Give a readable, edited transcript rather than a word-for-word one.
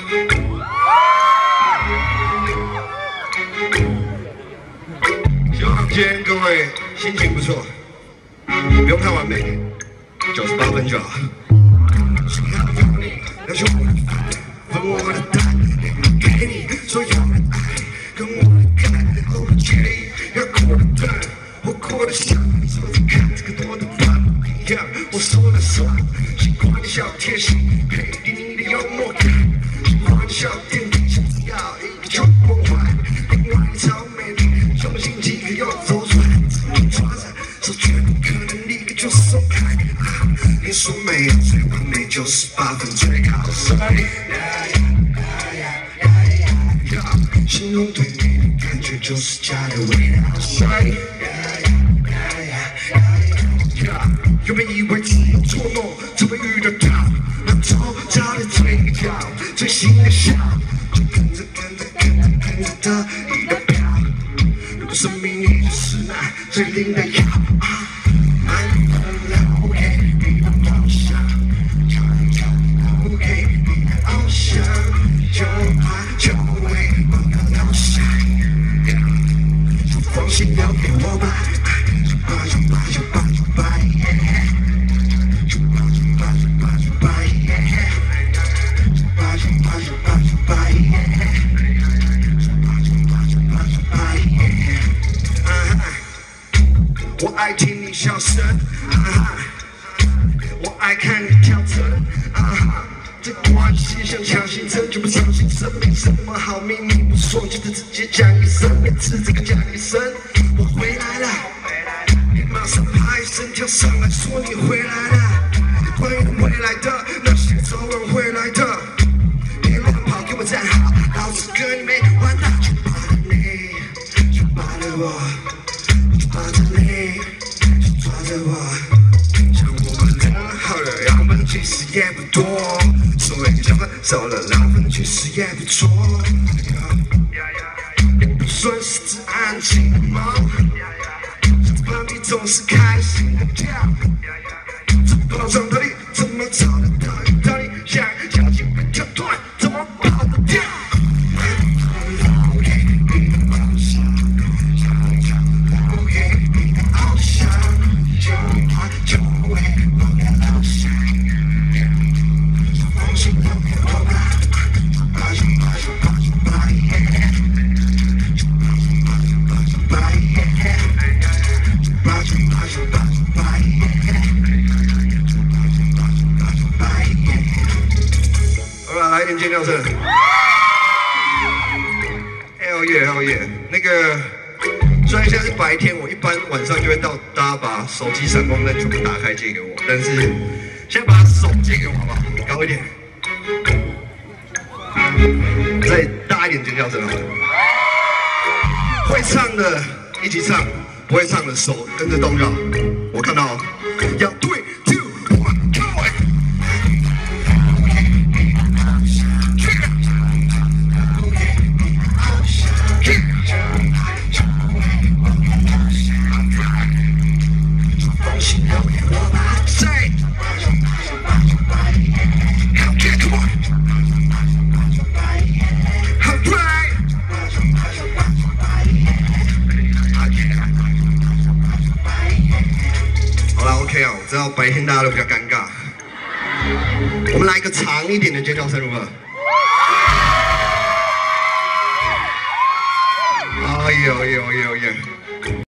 希望今天各位心情不错，不用太完美，98分就好。想要有你，要求我的饭，分我的蛋，给你所有的爱，跟我的干 ，OK， 要过得淡，我过得像你说的看这个多的棒一样，我说了算，习惯的小贴心，配给你的幽默感，习惯的小甜点，想要一个就梦幻，另外超美丽，用心几个又走出来，抓着手绝不可能立刻就松开。你说没有最完美，98分最好帅。形容对你的感觉就是家的味道帅。原本以为只有做梦才会遇得到，那周遭的嘴角，最新的笑，就跟着他一个飘。如果生命你就是那最灵的药。放心交给我吧，我爱听你笑声，我爱看你跳针，这关系像强行针，就不相信生命什么好秘密不说，就是直接讲一声，每次这个讲一声，我回来了，你马上爬一声跳上来说你回来了，欢迎回来的那些早晚回来的，别乱跑，给我站好，老子跟你没完的，就把着你，就把着我，就把着你，就抓着我，像我们2号的样本其实也不多。所谓2分少了2分，其实也不错。也不算是只安静的梦，这旁边总是开心的跳。这不能找到你，怎么找得到你？到底想进被跳断，怎么跑得掉？来一点尖叫声 ！Hell yeah，Hell yeah！ 那个，虽然现在是白天，我一般晚上就会到大家把手机闪光灯全部打开借给我，但是先把手借给我好不好？高一点，再大一点尖叫声好了。会唱的一起唱，不会唱的手跟着动就好。我看到，要3、2、1， go！OK 啊，我知道白天大家都比较尴尬，我们来一个长一点的尖叫声，如何？哎呦呦呦呦！